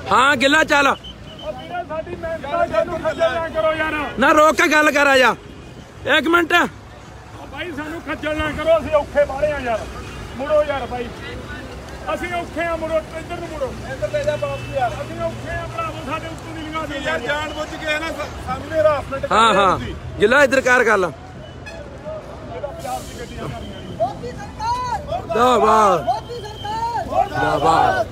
हाँ गिला चल ना रोक के गल कर आ जा एक मिनट भाई सानू खज्जल ना करो ਅਸੀਂ ਔਖੇ ਬਾਹਲੇ ਆ ਯਾਰ ਮੁੜੋ ਯਾਰ ਭਾਈ ਅਸੀਂ ਔਖੇ ਆ ਮੁੜੋ ਇੱਧਰ ਨੂੰ ਮੁੜੋ ਇੱਧਰ ਲੈ ਜਾ ਵਾਪਸ ਯਾਰ ਅਸੀਂ ਔਖੇ ਆ ਭਰਾਵੋ ਸਾਡੇ ਉੱਤੋਂ ਦੀ ਲੰਘਾ ਦੇ ਯਾਰ ਜਾਣ ਬੁੱਝ ਕੇ ਨਾ ਸਾਹਮਣੇ ਹਰਾਸਮੈਂਟ हाँ हाँ गिला इधर कर गल ਮੋਦੀ ਸਰਕਾਰ जिंदाबाद ਮੋਦੀ ਸਰਕਾਰ जिंदाबाद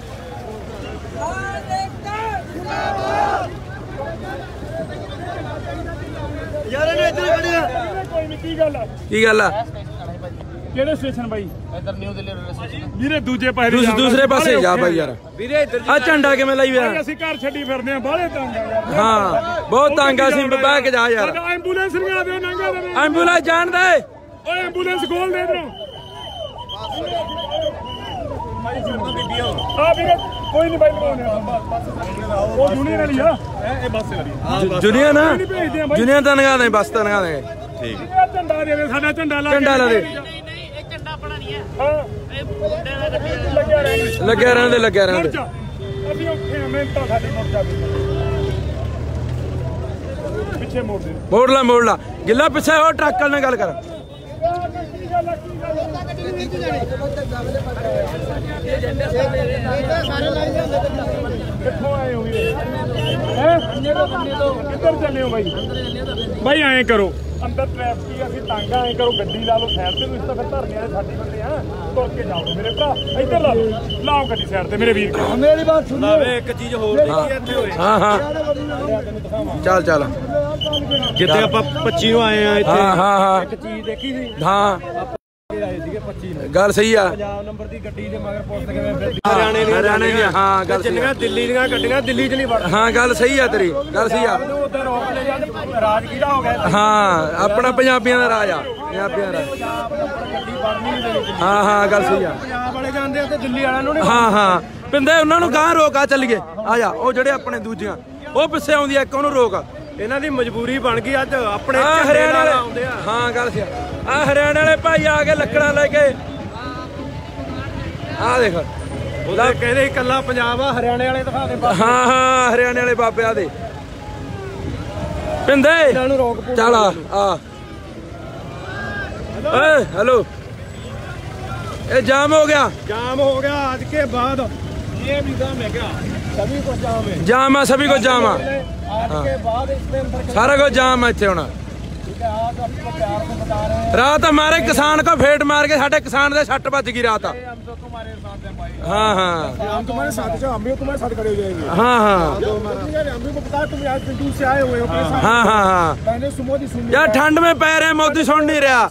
ਯਾਰ ਇਹਨੇ ਇੱਧਰ ਖੜਿਆ ਕੋਈ ਨਹੀਂ ਕੀ ਗੱਲ ਆ की गल है ਕਿਹੜੇ ਸਟੇਸ਼ਨ ਬਾਈ ਇੱਧਰ ਨਿਊ ਦਿੱਲੀ ਰੇਲਵੇ ਸਟੇਸ਼ਨ ਵੀਰੇ ਦੂਜੇ ਪਾਸੇ दूसरे पासे जा भाई यार ਵੀਰੇ ਇੱਧਰ आ झंडा किवें लाई हुआ ਅਸੀਂ ਘਰ ਛੱਡੀ ਫਿਰਦੇ ਆ ਬਾਹਲੇ ਤੰਗ ਆ ਯਾਰ हाँ बहुत तंग सी बह के जा यार ਸਾਡਾ ਐਂਬੂਲੈਂਸ ਨਹੀਂ ਆਵੇ ਨੰਗਾ ਦੇ एम्बुलेंस जान दे ਓਏ ਐਂਬੂਲੈਂਸ ਖੋਲ ਦੇ ਇਧਰੋਂ ਆ ਵੀਰੇ ਕੋਈ ਨਹੀਂ ਬਾਈ ਲਵਾਉਣੇ ਉਹ ਯੂਨੀਅਨ ਵਾਲੀ ਆ ਇਹ ਬੱਸ ਵਾਲੀ जुनिया ना ਭੇਜਦੇ ਆ ਬਾਈ जुनिया तनगा दे बस तनगा देंगे ਇਹ ਝੰਡਾ ਦੇ ਦੇ ਸਾਡਾ ਝੰਡਾ ਲਾ झंडा ला दे ਇਹ ਝੰਡਾ ਆਪਣਾ ਨਹੀਂ ਹੈ ਹਾਂ ਇਹ ਮੁੰਡੇ ਦਾ ਗੱਡੀ ਹੈ ਲੱਗਿਆ ਰਹਿਣ लगे रहने दे लगे रहने दे ਅਸੀਂ ਔਖੇ ਆ ਮਿਹਨਤਾਂ ਸਾਡੀ ਮੁੜ ਜਾਵੇ ਪਿੱਛੇ ਮੋੜ ਦੇ मोड़ ला गिला पीछे हो ट्रक ने गल कर ਕਿੱਥੋਂ ਆਏ ਹੋ ਵੀਰੇ ਹੈ ਕਿੱਧਰ ਚੱਲੇ ਹੋ ਬਾਈ ਬਾਈ ਐਂ ਕਰੋ ਅੰਦਰ ਟ੍ਰੈਫਿਕ ਅਸੀਂ ਤੰਗ ਆਏ ਕਰੋ ਗੱਡੀ ਲਾ ਲਓ ਸਾਈਡ ਤੇ ਨੂੰ ਇਸ ਤਾਂ ਫਿਰ ਧਰਨੇ ਆ ਸਾਡੇ ਬੰਦੇ ਆ ਤੁਰ ਕੇ ਜਾਓ ਮੇਰੇ ਭਰਾ ਇੱਧਰ ਲਾ ਲਓ ਲਾਓ ਗੱਡੀ ਸਾਈਡ ਤੇ ਮੇਰੇ ਵੀਰ ਮੇਰੀ ਬਾਤ ਸੁਣ ਲਾਵੇ ਇੱਕ ਚੀਜ਼ ਹੋਰ ਦੇਖੀ ਇੱਥੇ ਹੋਏ हाँ हाँ चल चल ਜਿੱਥੇ ਆਪਾਂ 25 ਨੂੰ ਆਏ ਆ हाँ हाँ हाँ ਇੱਕ ਚੀਜ਼ ਦੇਖੀ ਸੀ हाँ ਆਏ ਸੀਗੇ 25 ਨੂੰ गल सही है ਪੰਜਾਬ ਨੰਬਰ ਦੀ ਗੱਡੀ ਦੇ ਮਗਰ ਪੁਲਿਸ ਕਿਵੇਂ ਫਿਰਦੀ हरियाणे दी हाँ गल सही है ਦਿੱਲੀ ਦੀਆਂ ਗੱਡੀਆਂ ਦਿੱਲੀ 'ਚ ਨਹੀਂ ਵੜਦੀਆਂ हाँ गल सही है तेरी गल सही है ਉਧਰ ਰੋਕ ਲੈ ਜਾਂਦੇ ਰਾਜ ਕਿਹਦਾ ਹੋ ਗਿਆ हाँ अपना पंजाबियों का राज आ पंजाबियों का राज ਗੱਡੀ ਵੜਨੀ ਨਹੀਂ ਦੇਣੀ हाँ हाँ गल सही है ਪੰਜਾਬ ਵਾਲੇ ਜਾਂਦੇ ਆ ਤੇ ਦਿੱਲੀ ਵਾਲਿਆਂ ਨੂੰ ਨਹੀਂ हाँ हाँ पिंदे उन्होंने गां रोक आ चलिए आ जा वो जेडे अपने दूजियां वो पिछे आउंदी एक ओनू रोक ਇਹਨਾਂ ਦੀ ਮਜਬੂਰੀ ਬਣ ਗਈ ਅੱਜ ਆਪਣੇ आ हरियाणा वाले हाँ गल सही आ हरियाणा वाले भाई आके लकड़ा लेके आ देख ਉਹਦਾ ਕਹਿੰਦੇ ਇਕੱਲਾ ਪੰਜਾਬ ਆ ਹਰਿਆਣੇ ਵਾਲੇ ਦਿਖਾ ਦੇ हाँ हाँ हरियाणे वाले बाबे आ दे पिंदे ਨੂੰ ਰੋਕ चल आ हेलो ये जाम हो गया ਜਾਮ ਹੋ ਗਿਆ ਅੱਜ ਕੇ ਬਾਅਦ ਇਹ ਵੀ ਦਾ ਮੈਂ ਕਿਹਾ सभी को जाम है जाम है सभी को जाम है आज के बाद इसमें अंदर सारा कुछ जाम है इतने होना ठीक है आज आपको प्यार से बता रहे हैं रात हमारे किसान को फेट मार के साढ़े किसान दे सट बज गई रात हम तो तुम्हारे साथ हैं भाई हाँ हाँ हम तुम्हारे साथ हैं हम भी तुम्हारे साथ खड़े हो जाएंगे हाँ हाँ हम भी को पता है तुम आज दूर से आए हुए हो अपने साथ हाँ हाँ हाँ पहले सुमोदी सुन यार ठंड में पै रहे मोदी सुन नहीं रहा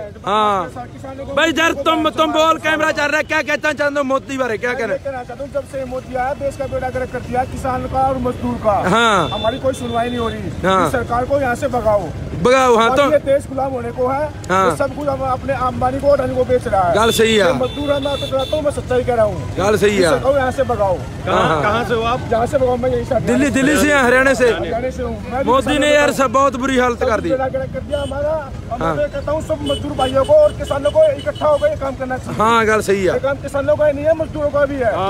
हाँ किसानों को भाई यार तुम बोल कैमरा चल रहा है क्या कहता चाहते हो मोदी बारे क्या कहना कहना चाहता हूँ जब से मोदी आया देश का बेड़ा गर्क कर दिया किसान का और मजदूर का हाँ हमारी कोई सुनवाई नहीं हो रही हाँ। इस सरकार को यहाँ से भगाओ बगाओ हाँ तो ये देश गुलाम होने को है हाँ। ये सब कुछ अपने अंबानी को अडानी को बेच रहा है गल सही है मजदूर मैं तो कहता हूँ मैं सच्चाई कह रहा हूँ गल सही है यहाँ से भगाओ हाँ। कहाँ से हो आप जहाँ से भगाओ मैं यही से दिल्ली से हैं हरियाणा से हरियाणा से हूँ मैं भी मोदी ने यार सब बहुत बुरी हालत कर दी बेड़ा गर्क कर दिया हमारा हाँ। मैं कहता हूँ सब मजदूर भाइयों को और किसानों को इकट्ठा होकर ये काम करना चाहिए हाँ गल सही है ये काम किसानों का ही नहीं है मजदूरों का भी है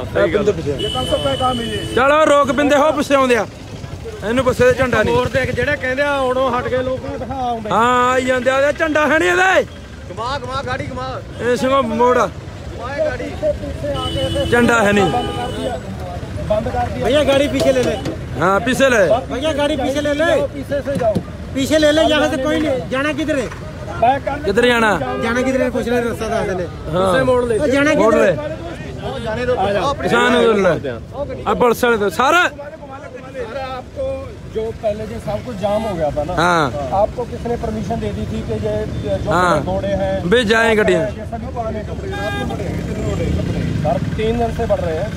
ये काम सबका काम है ये चलो रोक बिंदे हो पिछे आउंदे आ ਇਹਨੂੰ ਪਿੱਛੇ ਤੇ ਝੰਡਾ ਨਹੀਂ ਹੋਰ ਦੇਖ ਜਿਹੜੇ ਕਹਿੰਦੇ ਆ ਉੜੋਂ ਹਟ ਕੇ ਲੋਕਾਂ ਨੂੰ ਦਿਖਾ ਆਉਂਦੇ ਹਾਂ ਆਈ ਜਾਂਦੇ ਆ ਝੰਡਾ ਹੈ ਨਹੀਂ ਇਹਦੇ ਘੁਮਾ ਗਾੜੀ ਘੁਮਾ ਇਹ ਸਿੰਘੋ ਮੋੜ ਘੁਮਾਏ ਗਾੜੀ ਝੰਡਾ ਹੈ ਨਹੀਂ बंद कर दिया भैया गाड़ी पीछे ले ले हाँ पीछे ले भैया गाड़ी पीछे ले ले पीछे से जाओ पीछे ले ले यहाँ से कोई नहीं जाना किधर है बैक कर किधर जाना जाना किधर है कुछ नहीं रास्ता दस ले हाँ मोड़ ले जाना मोड़ किधर ले है ਜਾਣੇ ਦੋ किसान ले अब पुलिस वाले तो सारा अरे आपको जो पहले जो सब कुछ जाम हो गया था ना हाँ आपको किसने परमिशन दे दी थी कि ये जो हाँ। घोड़े हैं भी जाए गड्डियाँ ये सभी पुराने कपड़े रात में बढ़े हैं कितने कपड़े सर 3 दिन से बढ़ रहे हैं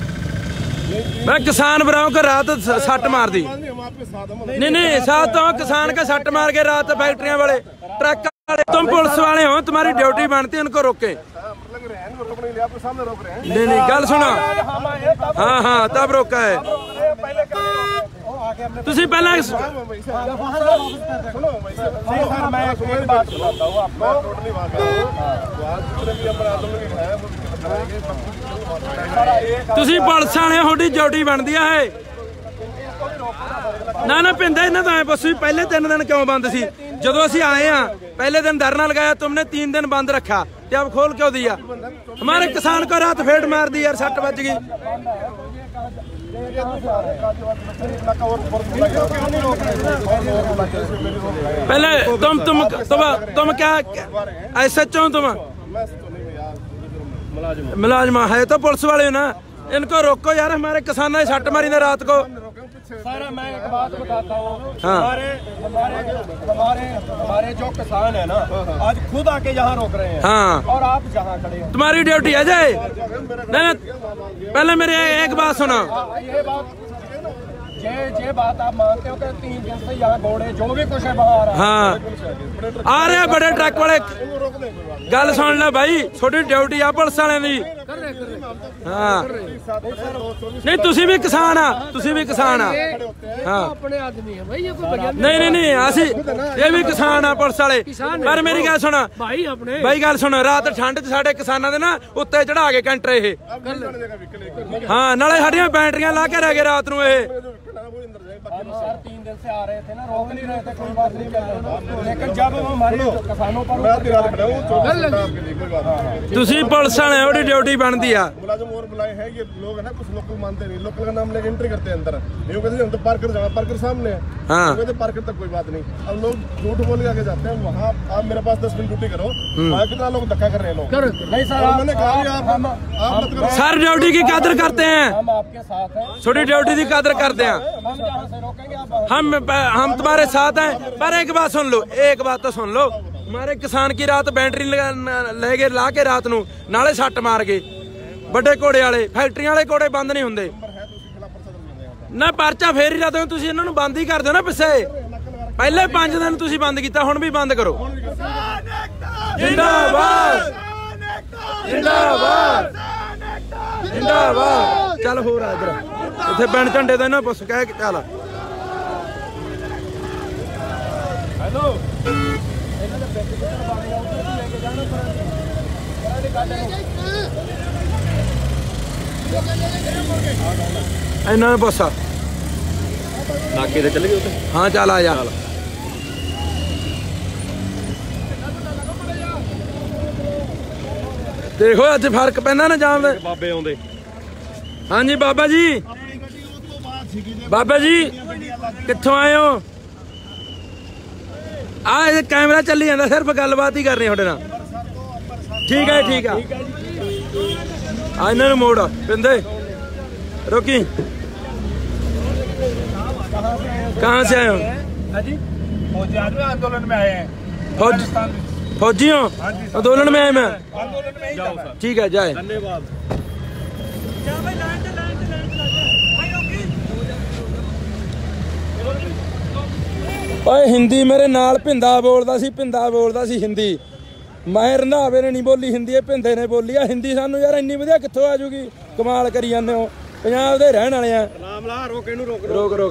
मैं किसान भराओं को रात सट मार दी हम आपके साथ हम नहीं नहीं साथ तो किसान का सट मार के रात फैक्ट्रियां वाले ट्रक वाले तुम पुलिस वाले हो तुम्हारी ड्यूटी बनती है उनको रोके लग रहे हैं रोक नहीं लिया आपके सामने रोक रहे हैं नहीं नहीं गल सुनो हाँ हाँ तब रोका है पहले आगे हमने तुसी पहला सुनो मैं एक बात बताता हूँ आपको टोटली वहाँ का तो आज जितने भी हमारे आंदोलन के हैं ਤੁਸੀਂ ਪੁਲਿਸ ਵਾਲੇ ਤੁਹਾਡੀ ਡਿਊਟੀ ਬਣਦੀ ਆ ਇਹ ਨਾ ਪਿੰਦਾ ਇਹਨਾਂ ਤਾਂ ਬਸ ਵੀ ਪਹਿਲੇ 3 दिन क्यों बंद सी ਜਦੋਂ ਅਸੀਂ ਆਏ ਆ पहले दिन धरना लगाया तुमने 3 दिन बंद रखा ਤੇ अब खोल क्यों दिया हमारे किसान को रात फेट मार दी यार 6 बज गई पहले तुम क्या SHO तुम मुलाजिम है तो पुलिस वाले ना इनको रोको यार हमारे किसानों ने सट मारी ने रात को सर मैं एक बात बताता हूँ हाँ। हमारे जो किसान है ना आज खुद आके यहाँ रोक रहे हैं हाँ। और आप जहाँ खड़े हैं तुम्हारी ड्यूटी है जय पहले मेरी एक बात सुनो ये बात आप मानते हो कि 3 दिन से यहाँ घोड़े जो भी कुछ है वहाँ आ रहा है हाँ आ रहे हैं बड़े ट्रक वाले गल सुन लो भाई थोड़ी ड्यूटी आ पुलिस वाले दी हाँ नहीं तुसी भी किसान आ हाँ अपने आदमी है भाई ये कोई नहीं असी ये भी किसान आ पुलिस वाले पर मेरी गल सुनो भाई अपने भाई गल सुनो रात ठंड च साडे किसानां दे ना उत्ते चढ़ा के कैंटर ये हाँ नाले साडियां बैटरियां ला के रह गए रात नूं ये हम सर 3 दिन से आ रहे थे ना रोक नहीं रहे थे कोई बात नहीं कर रहे लेकिन जब हमारे किसानों पर तुसी पुलिस वाले ओडी ड्यूटी बनती आ मुलाजिम और बुलाए हैं ये लोग है ना कुछ लोकल मानते नहीं लोकल का नाम लेके एंट्री करते हैं अंदर ये कहते हैं हम तो पार्कर जाना पार्कर सामने है हाँ कहते पार्कर तक कोई बात नहीं अब लोग झूठ बोल के आगे जाते हैं वहाँ आप मेरे पास 10 मिनट ड्यूटी करो वहाँ कितना लोग धक्का कर रहे हैं लोग नहीं सर मैंने कहा आप मत करो सर ड्यूटी की कदर करते हैं हम आपके साथ हैं छोटी ड्यूटी की कदर करते हैं हम जहाँ से रोकेंगे आप हम तुम्हारे साथ हैं पर एक बात सुन लो एक बात तो सुन लो हमारे किसान की रात बैटरी ले गए ला के रात नू नाले सट मार गए बड़े घोड़े वाले फैक्ट्री वाले घोड़े बंद नहीं होंगे ना परचा फेर ही रहते हो तुसी इन्हां नू बंद ही कर दो ना पिछे पहले 5 दिन तुसी बंद किया हुण भी बंद करो जिंदाबाद जिंदाबाद जिंदाबाद चल होर आ इधर इत्थे पिंड झंडे दा इन्हां पुछ कह के चल हेलो इन्हां ने पुछ नाके ते चले गए उते हाँ चल आ जा देखो अज फर्क पैंदा ना जाम दे बाबे आउंदे हाँ जी बाबा जी कित्थों आए हो आ कैमरा चली जाता सिर्फ गलबात ही करनी थोड़े नाल ठीक है आ इन्हां नूं मोड़ पिंदे रोकी कहाँ से आए हो फौजी आंदोलन में आए हैं फौजी हो आंदोलन में आए मैं आंदोलन में ही ठीक है जाए धन्यवाद ओए हिंदी मेरे नाल भिंदा बोलदा सी हिंदी मैं रंधावे ने नहीं बोली हिंदी भिंदे ने बोली आ हिंदी सानू यार इन्नी वधिया कित्थों आ जूगी कमाल करी जांदे हो पंजाब दे रहण वाले आ नाम ला रोक इनू रोक रोक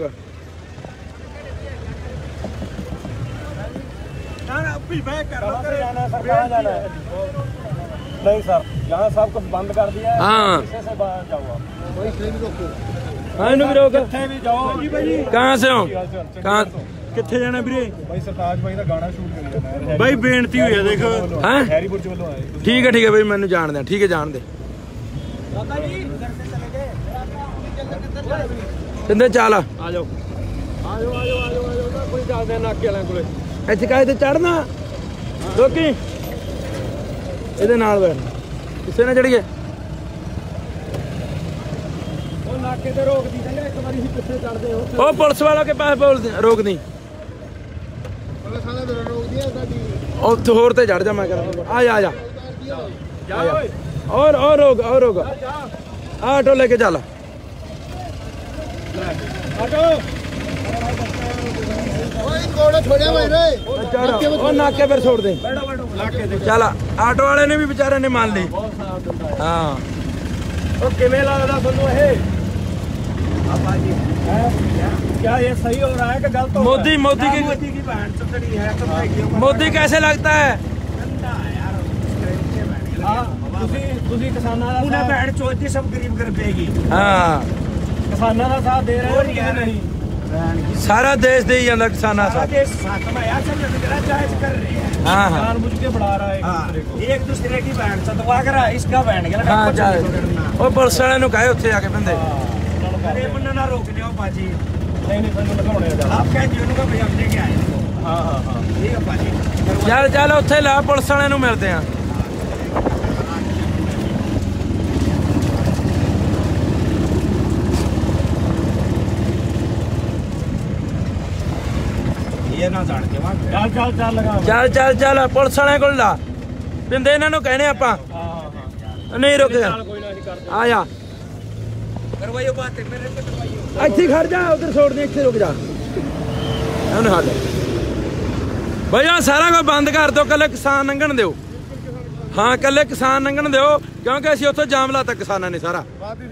नहीं सर यहाँ सब कुछ बंद कर दिया है हाँ पीछे से बाहर जाओ आप हाँ इन्हू भी रोक कितने भी जाओ कहाँ से हो कहाँ कित्थे जाना वीरे भाई सरताज भाई का गाना शूट करना भाई बेनती हुई है देख हैं हैरीपुर च वालों आए ठीक है भाई मैनू जान दे ठीक है जान दे ਕਹਿੰਦੇ ਚੱਲ आ जाओ कोई ਚੱਲਦੇ ਨਾਕੇ ਵਾਲਿਆਂ ਕੋਲੇ ਇੱਥੇ ਕਾਹਦੇ ਤੇ ਚੜਨਾ ਰੋਕੀ ਇਹਦੇ ਨਾਲ ਬੈਠ ਕਿਸੇ ਨਾਲ ਚੜੀਏ ਉਹ ਨਾਕੇ ਤੇ ਰੋਕਦੀ ਕਹਿੰਦੇ ਇੱਕ ਵਾਰੀ ਹੀ ਪਿੱਛੇ ਚੜਦੇ ਹੋ ਉਹ ਪੁਲਿਸ ਵਾਲਾ ਕੇ ਪਾਸ ਬੋਲਦੇ ਰੋਕਦੀ ਉਹ ਤੂੰ ਹੋਰ ਤੇ ਚੜ ਜਾ ਮੈਂ ਕਰਾਂ ਆ ਜਾ और रोक ऑटो लेके चल नाके पर छोड़ दे चल ऑटो वाले ने भी बेचारे ने मान ली हाँ क्या ये सही हो रहा है कि गलत? मोदी कैसे लगता है ਤੁਸੀਂ ਕਿਸਾਨਾਂ ਦਾ ਉਹਨੇ ਭੈਣ ਚੋਦੀ ਸਭ ਗਰੀਬ ਕਰ ਪਏਗੀ। ਹਾਂ ਕਿਸਾਨਾਂ ਦਾ ਸਾਥ ਦੇ ਰਹੇ ਹੋ ਨਹੀਂ? ਸਾਰਾ ਦੇਸ਼ ਦੇ ਹੀ ਜਾਂਦਾ ਕਿਸਾਨਾਂ ਸਾਥ। हाँ हाँ बढ़ा रहा है एक दूसरे की बैंड सतवा कर इसका बैंड हाँ जा ਉਹ ਪੁਲਿਸ ਵਾਲਿਆਂ ਨੂੰ ਕਹੇ ਉੱਥੇ ਜਾ ਕੇ ਬੰਦੇ अरे मुन्ना ना रोक लियो पाजी नहीं आप कह दियो उनका भैया हमने क्या है हाँ हाँ हाँ ठीक है पाजी ਚੱਲ ਚੱਲ ਉੱਥੇ ਲਾ ਪੁਲਿਸ ਵਾਲਿਆਂ ਨੂੰ ਮਿਲਦੇ ਆ ये ना जान के वहां चल लगा ਚੱਲ ਚੱਲ ਚੱਲ ਪੁਲਿਸ ਵਾਲਿਆਂ ਕੋਲ ਲਾ ਪਿੰਦੇ ਇਹਨਾਂ ਨੂੰ ਕਹਿੰਦੇ ਆਪਾਂ ਨਹੀਂ ਰੁਕਦਾ ਆ ਜਾ करवाइयो बात मेरे पे करवाइयो ਇੱਥੇ ਖੜ ਜਾ ਉਧਰ ਛੋੜ ਦੇ ਇੱਥੇ ਰੁਕ ਜਾ ਇਹਨੂੰ ਹੱਲ ਭਈਆ ਸਾਰਾ ਕੁਝ ਬੰਦ ਕਰ ਦਿਓ ਕੱਲੇ ਕਿਸਾਨ ਲੰਘਣ ਦਿਓ ਹਾਂ ਕੱਲੇ ਕਿਸਾਨ ਲੰਘਣ ਦਿਓ ਕਿਉਂਕਿ ਅਸੀਂ ਉੱਥੇ ਜਾਮ ਲਾਤਾ ਕਿਸਾਨਾਂ ਨੇ ਸਾਰਾ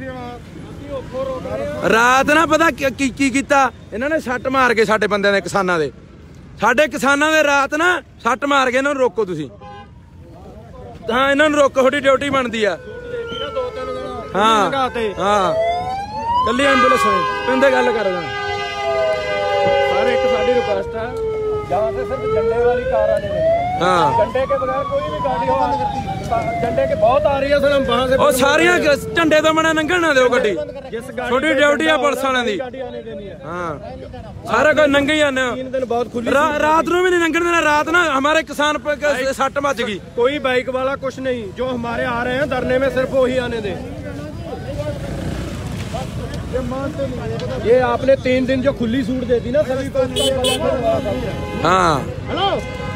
ਰਾਤ ਨਾ ਪਤਾ ਕੀ ਕੀਤਾ ਇਹਨਾਂ ਨੇ ਸੱਟ ਮਾਰ ਕੇ ਸਾਡੇ ਬੰਦਿਆਂ ਦੇ ਕਿਸਾਨਾਂ ਦੇ ਸਾਡੇ ਕਿਸਾਨਾਂ ਦੇ ਰਾਤ ਨਾ ਸੱਟ ਮਾਰ ਕੇ ਇਹਨਾਂ ਨੂੰ ਰੋਕੋ ਤੁਸੀਂ ਹਾਂ ਇਹਨਾਂ ਨੂੰ ਰੋਕੋ ਤੁਹਾਡੀ ਡਿਊਟੀ ਬਣਦੀ ਆ ਹਾਂ ਹਾਂ ਕੱਲੀ ਐਂਬੂਲੈਂਸ ਹੋਏ ਪਿੰਦੇ ਗੱਲ ਕਰਦਾ सर एक साड़ी रिक्वेस्ट है जहाँ से सिर्फ झंडे वाली कार आने देनी हाँ झंडे के बगैर कोई भी गाड़ी हो झंडे के बहुत आ रही है सर हम वहाँ से ਉਹ ਸਾਰੀਆਂ ਝੰਡੇ ਤੋਂ ਬਣਾ ਲੰਘਣ ਨਾ ਦਿਓ ਗੱਡੀ ਤੁਹਾਡੀ ਡਿਊਟੀ ਆ ਪੁਲਿਸ ਵਾਲਿਆਂ ਦੀ गाड़ी आने देनी है ਹਾਂ ਸਾਰਾ ਕੁਝ ਲੰਘੀ ਜਾਂਦੇ ਹੋ 3 दिन बहुत खुली ਰਾਤ ਨੂੰ ਵੀ ਨਹੀਂ ਲੰਘਣ ਦੇਣਾ ਰਾਤ ਨਾ ਹਮਾਰੇ ਕਿਸਾਨ ਸੱਟ ਵੱਜ ਗਈ कोई बाइक वाला कुछ नहीं जो हमारे आ रहे हैं धरने में सिर्फ वही आने दें ये आपने 3 दिन जो खुली छूट दे दी ना सभी को ਹਾਂ हेलो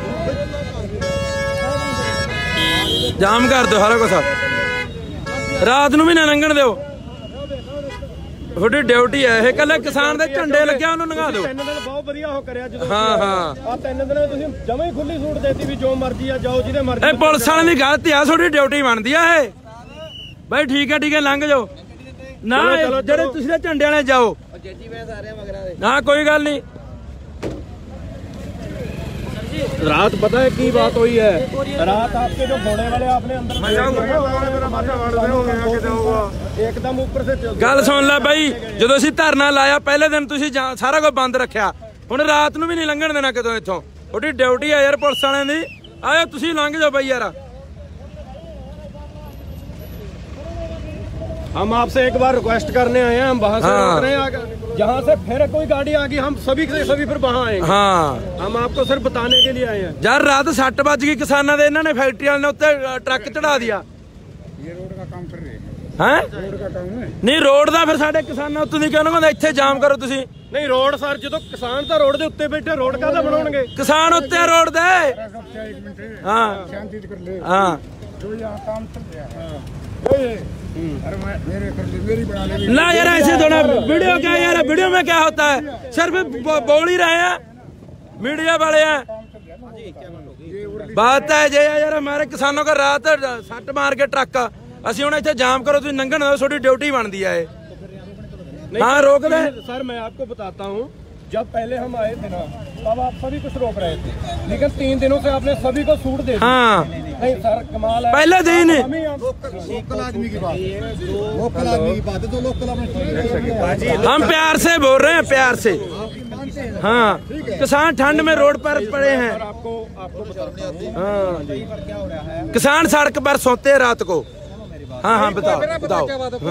ਜਾਮ ਕਰ ਦਿਓ ਸਾਰਾ ਕੁਝ ਰਾਤ ਨੂੰ ਵੀ ਨਾ ਲੰਘਣ ਦਿਓ ਤੁਹਾਡੀ ਡਿਊਟੀ ਹੈ ਇਹ ਕੱਲੇ ਕਿਸਾਨ ਦੇ ਝੰਡੇ ਲੱਗਿਆ ਉਹਨੂੰ ਲੰਘਾ ਦਿਓ 3 दिन बहुत बढ़िया हो करिया जो ਹਾਂ ਹਾਂ ਆ 3 ਦਿਨਾਂ ਵਿੱਚ ਤੁਸੀਂ ਜਮਾਂ ਹੀ ਖੁੱਲੀ ਛੂਟ ਦੇਤੀ ਵੀ ਜੋ ਮਰਜ਼ੀ ਆ ਜਾਓ ਜਿਹਦੇ ਮਰਜ਼ੀ ਇਹ ਪੁਲਿਸ ਵਾਲਿਆਂ ਦੀ ਗਲਤੀ ਆ ਤੁਹਾਡੀ ਡਿਊਟੀ ਬਣਦੀ ਆ ਇਹ ਬਾਈ ਠੀਕ ਹੈ ਲੰਘ ਜਾਓ ਨਾ ਜਿਹੜੇ ਤੁਸੀਂ ਦੇ ਝੰਡੇ ਵਾਲੇ ਜਾਓ ਨਾ ਕੋਈ ਗੱਲ ਨਹੀਂ रात पता है की बात हुई है रात आपके जो घोड़े वाले आपने अंदर एकदम ऊपर से ਗੱਲ ਸੁਣ ਲੈ ਬਾਈ ਜਦੋਂ ਅਸੀਂ ਧਰਨਾ ਲਾਇਆ ਪਹਿਲੇ ਦਿਨ ਤੁਸੀਂ ਸਾਰਾ ਕੁਝ ਬੰਦ ਰੱਖਿਆ ਹੁਣ ਰਾਤ ਨੂੰ ਵੀ ਨਹੀਂ ਲੰਘਣ ਦੇਣਾ ਕਿਤੋਂ ਇੱਥੋਂ ਤੁਹਾਡੀ ਡਿਊਟੀ ਆ ਯਾਰ ਪੁਲਿਸ ਵਾਲਿਆਂ ਦੀ ਆਇਓ ਤੁਸੀਂ ਲੰਘ ਜਾਓ ਬਾਈ ਯਾਰ हम आपसे एक बार रिक्वेस्ट करने आए हैं हम वहाँ से रोक रहे हैं जहाँ से फिर कोई गाड़ी आ गई हम सभी फिर वहाँ आएंगे ਹਾਂ हम आपको सिर्फ बताने के लिए आए हैं ਯਾਰ ਰਾਤ 6 ਵੱਜ ਗਈ ਕਿਸਾਨਾਂ ਦੇ ਇਹਨਾਂ ਨੇ ਫੈਕਟਰੀ ਵਾਲਿਆਂ ਨੇ ਉੱਤੇ ਟਰੱਕ ਚੜਾ ਦਿਆ ये रोड का काम कर रहे हैं ਹੈ रोड का काम है ਨਹੀਂ ਰੋਡ ਦਾ ਫਿਰ ਸਾਡੇ ਕਿਸਾਨਾਂ ਉੱਤੋਂ ਦੀ ਕਿਉਂ ਨਾ ਕਹਿੰਦੇ ਇੱਥੇ ਜਾਮ ਕਰੋ ਤੁਸੀਂ नहीं रोड सर जो किसान तो रोड के उत्ते बैठे रोड का बनाओगे ਕਿਸਾਨ ਉੱਤੇ ਰੋਡ ਦੇ एक मिनट ਹਾਂ शांति कर ले ਹਾਂ जो यहाँ काम चल रहा है अरे मेरे कर ले मेरी बना ले ना यार ऐसे थोड़ा वीडियो क्या यार वीडियो में क्या होता है सिर्फ बोल ही रहे हैं मीडिया वाले हैं बात है जे यार हमारे किसानों का रात सट मार के ट्रक ਅਸੀਂ ਹੁਣ ਇੱਥੇ ਜਾਮ ਕਰੋ ਤੁਸੀਂ ਲੰਘਣ ਦਿਓ ਤੁਹਾਡੀ ਡਿਊਟੀ ਬਣਦੀ ਹੈ ਹਾਂ ਰੋਕ ਦੇ सर मैं आपको बताता हूँ जब पहले हम आए थे ना तब आप सभी कुछ रोक रहे थे लेकिन 3 दिनों से आपने सभी को छूट दे दी हाँ नहीं सर कमाल है पहले दिन लोकल आदमी की बात लोकल आदमी की बात है तो लोकल आदमी हम प्यार से बोल रहे हैं प्यार से हाँ किसान ठंड में रोड पर पड़े हैं आपको बताता हूँ हाँ किसान सड़क पर सोते हैं रात को हाँ हाँ बताओ बताओ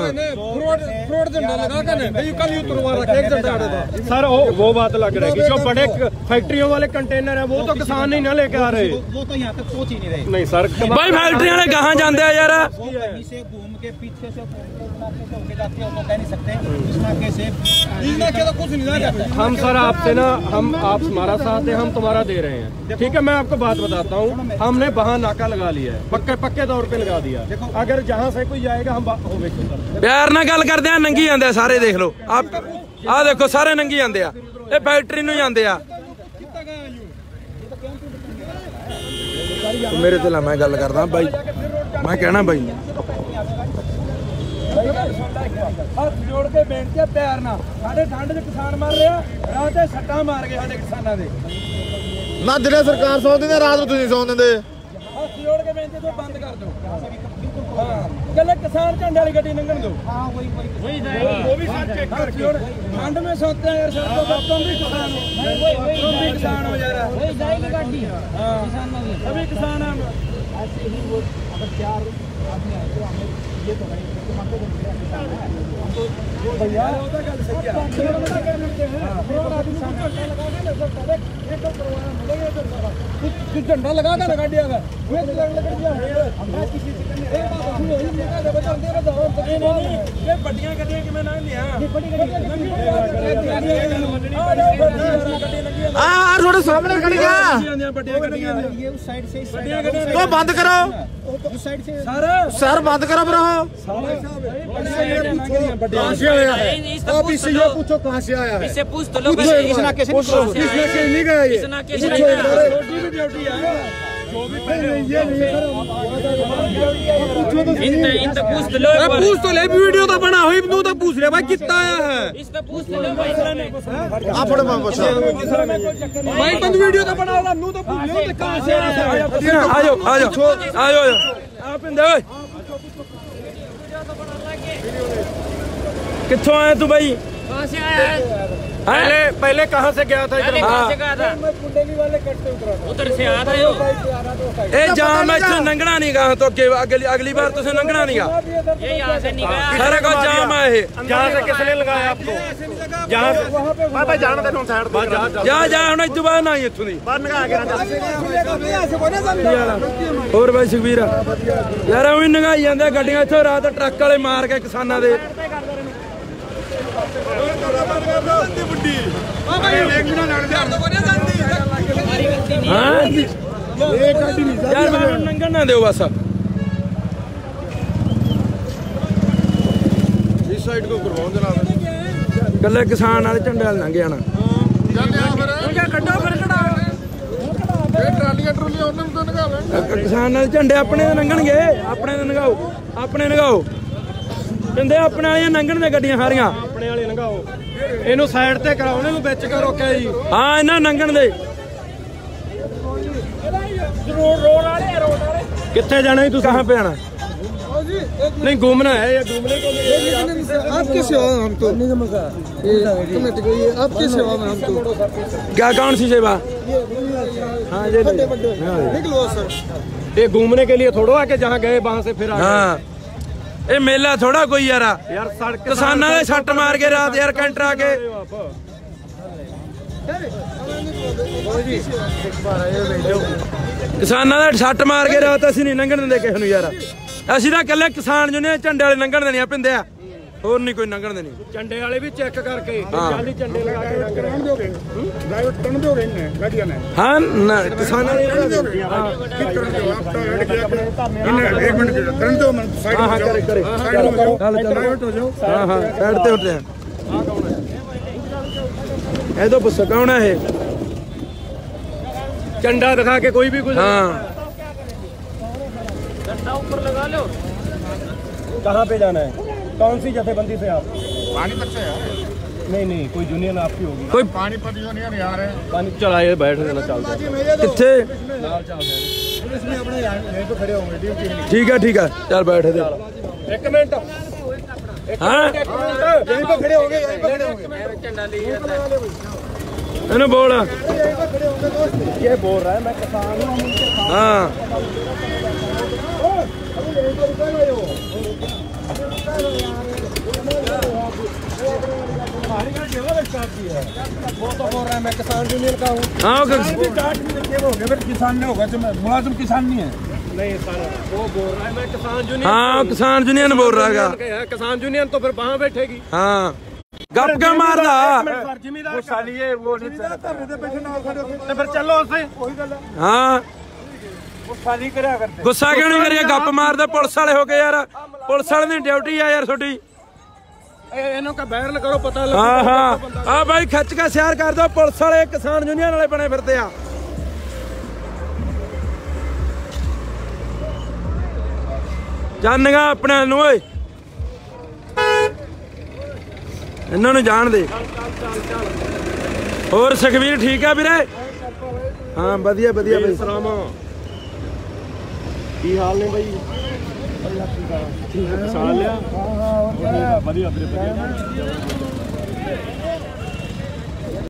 सर वो बात अलग रहेगी जो बड़े फैक्ट्रियों वाले कंटेनर है वो तो किसान नहीं ना लेके आ रहे वो तो यहाँ तक पहुँच ही नहीं रहे नहीं सर भाई फैक्ट्री वाले कहाँ जाते हैं यार कहीं से घूम के पीछे से होके जाते हैं तो कह नहीं सकते इस नाके से तो कुछ नहीं जाता। हम सर आपसे ना हम आप हमारा साथ है हम तुम्हारा दे रहे हैं ठीक है मैं आपको बात बताता हूँ हमने वहाँ नाका लगा लिया है पक्के तौर पे लगा दिया अगर जहाँ से कोई जाएगा हम प्यार ना गल करते हैं नंगी जाते सारे देख लो आप आ देखो सारे नंगी जाते हैं ये फैक्ट्री ਨੂੰ ਜਾਂਦੇ ਆ ਮੇਰੇ ਤੇ ਲਾ ਮੈਂ ਗੱਲ ਕਰਦਾ ਬਾਈ ਮੈਂ ਕਹਿਣਾ ਬਾਈ ਹੱਥ ਜੋੜ ਕੇ ਬੇਨਤੀ ਹੈ ਪਿਆਰ ਨਾਲ ਸਾਡੇ ਠੰਡ 'ਚ ਕਿਸਾਨ ਮਰ ਰਿਹਾ ਰਾਤ ਤੇ ਸੱਟਾਂ ਮਾਰ ਗਏ ਸਾਡੇ ਕਿਸਾਨਾਂ ਦੇ ਨਾ ਦਿਨੇ ਸਰਕਾਰ ਸੌਂ ਦਿੰਦੇ ਰਾਤ ਨੂੰ ਤੁਸੀਂ ਸੌਂ ਦਿੰਦੇ ਹੱਥ ਜੋੜ ਕੇ ਬੇਨਤੀ ਤੋਂ ਬੰਦ ਕਰ ਦਿਓ कल किसान झंडे वाली गड्डी लंघन दो। हाँ वही वो भी सब चेक करके ठंड में सोते हैं यार सर तो तुम भी किसान हो। तुम भी किसान हो यार। वही जाएगी गाड़ी। हाँ सभी किसान हैं। ऐसे ही वो अगर 4 आदमी आए तो हमें ये तो नहीं भैया होता गल सही है। झंडा लगा कर गाड़ी आवे वे ये बड़ियां गड्डियां कि मैं ना लिया हां थोड़े सामने खड़ी जा बड़ियां गड्डियां ये उस साइड से तो बंद करो उस साइड से सर बंद करो ब्रो कहां से आया है आप इससे ये पूछो कहां से आया है इससे पूछ तो लो इस नाके से नहीं गया ये इस नाके से नहीं गया रोटी भी ड्यूटी है जो भी ये नहीं इनसे पूछ तो लो पूछ तो ले वीडियो तो बना हुई तू तो पूछ रहे भाई कितना आया है इससे पूछ तो लो भाई आप बड़े मां बचा भाई तुम वीडियो तो बना ला नू तो पूछ लो कहां से आया है आजो आजो आजो आप इंदे ओए कित्थों आया तू भाई कहां से आया है पहले कहां से गया था इधर कहां से गया था कुंडली वाले कट से उतरा था उधर से आ रहे हो ए जाम इत्थे लंघना नहीं गा तो अगली बार तुझे लंघना नहीं गा ये यहां से निकला सारा को जाम है ये जहां से किसने लगाया आपको जहां से भाई जान दे साइड जा जा हुण इत्थों बाहर ना आई इत्थों दी बाहर लगा के ਹੋਰ ਬਾਈ ਸੁਖਬੀਰ ਯਾਰ ਉਹ ਵੀ ਨੰਗਾਈ ਜਾਂਦੇ ਗੱਡੀਆਂ ਇੱਥੋਂ ਰਾਤ ਟਰੱਕ ਵਾਲੇ ਮਾਰ ਕੇ ਕਿਸਾਨਾਂ ਦੇ ਹਾਂ ਯਾਰ ਮੈਨੂੰ ਨੰਗਣ ਨਾ ਦਿਓ ਬਸ इस साइड को करवाओ जनाब ਕੱਲੇ ਕਿਸਾਨ ਵਾਲੇ ਝੰਡੇ ਵਾਲੇ ਲੰਘ ਜਾਣਾ ਕੱਢੋ ਫਿਰ ਕਢਾ ਇਹ ਟਰਾਲੀਆਂ ਉਹਨਾਂ ਨੂੰ ਤਾਂ ਨਗਾ ਲੈ ਕਿਸਾਨ ਵਾਲੇ ਝੰਡੇ ਆਪਣੇ ਤੇ ਲੰਘਣਗੇ ਆਪਣੇ ਤੇ ਨਗਾਓ ਆਪਣੇ ਨਗਾਓ ਕਹਿੰਦੇ ਆਪਣੇ ਵਾਲੀਆਂ ਲੰਘਣ ਦੇ ਗੱਡੀਆਂ ਸਾਰੀਆਂ ਆਪਣੇ ਵਾਲੇ ਲੰਘਾਓ ਇਹਨੂੰ ਸਾਈਡ ਤੇ ਕਰਾਓ ਇਹਨੂੰ ਵਿੱਚ ਕਰੋ ਕਿਆ ਜੀ ਹਾਂ ਇਹਨਾਂ ਲੰਘਣ ਦੇ रोड वाले ਕਿੱਥੇ ਜਾਣਾ ਜੀ ਤੁਸੀਂ ਕਹਾਂ पे आना नहीं घूमना है या घूमने को आपकी सेवा में हम तो आपकी सेवा में हम तो क्या कौन सी सेवा हाँ जी निकलो सर ये घूमने के लिए थोड़ा है कि जहाँ गए वहाँ से फिर आ गए। हाँ ये मेला थोड़ा कोई यार यार सड़क किसाना दे छट मार के रात यार कैंटर आके किसाना दे छट मार के रात असि नहीं लंघण दिंदे किसे नूं यार ਅਸੀਂ ਤਾਂ ਕੱਲੇ ਕਿਸਾਨ ਯੂਨੀਅਨ ਝੰਡੇ ਵਾਲੇ ਲੰਘਣ ਦੇਣੀਆਂ ਪਿੰਦੇ ਆ ਹੋਰ ਨਹੀਂ ਕੋਈ ਲੰਘਣ ਦੇਣੀ झंडे वाले भी चेक करके हाँ। जाली झंडे लगा के ड्राइवर टर्न दो रहे हैं गाड़ियां ने ਹਾਂ ਨਾ ਕਿਸਾਨਾਂ ਦੇ एक मिनट टर्न दो साइड हाँ हाँ करे करे प्राइवेट हो जाओ हाँ हाँ साइड ते उठते हैं ये तो पुस्सा कौन है ये झंडा दिखा के कोई भी कुछ हाँ ऊपर लगा लो कहाँ पे जाना है कौन सी जथेबंदी से आप पानीपत से यार नहीं कोई यूनियन आपकी होगी कोई पानीपत यूनियन यार है पानी चलाए बैठ देना चलता किथे इसमें अपने यहीं तो खड़े होंगे ड्यूटी ठीक है चल बैठ दे एक मिनट हाँ यहीं पे खड़े होंगे यहीं पे खड़े होंगे इन्हें बोल ये बोल रहा है मैं किसान हूँ हाँ वो तो बोल रहा है मैं किसान यूनियन का हूँ हाँ फिर किसान नहीं होगा मुलाजिम किसान नहीं है नहीं सर वो बोल रहा है मैं किसान यूनियन हाँ किसान यूनियन बोल रहा है किसान यूनियन तो फिर वहाँ बैठेगी हाँ गप क्या मार रहा जिम्मेदार सालिए वो नहीं तो फिर चलो उससे हाँ साली करा करते गुस्सा क्यों नहीं करिए गप मारते पुलिस वाले हो गए यार पुलिस वाले की ड्यूटी है यार थोड़ी इन्हों का बैरल करो पता लगे हाँ हाँ हाँ भाई खच के शेयर कर दो पुलिस वाले किसान यूनियन वाले बने फिरते हैं जानेगा अपने नूं ओए इन्होंने जान दे और सुखबीर ठीक है वीरे हाँ वधिया वधिया भाई सलामा की हाल ने भाई ਸਾਲ ਲਿਆ ਵਧੀਆ ਵੀਰੇ ਵਧੀਆ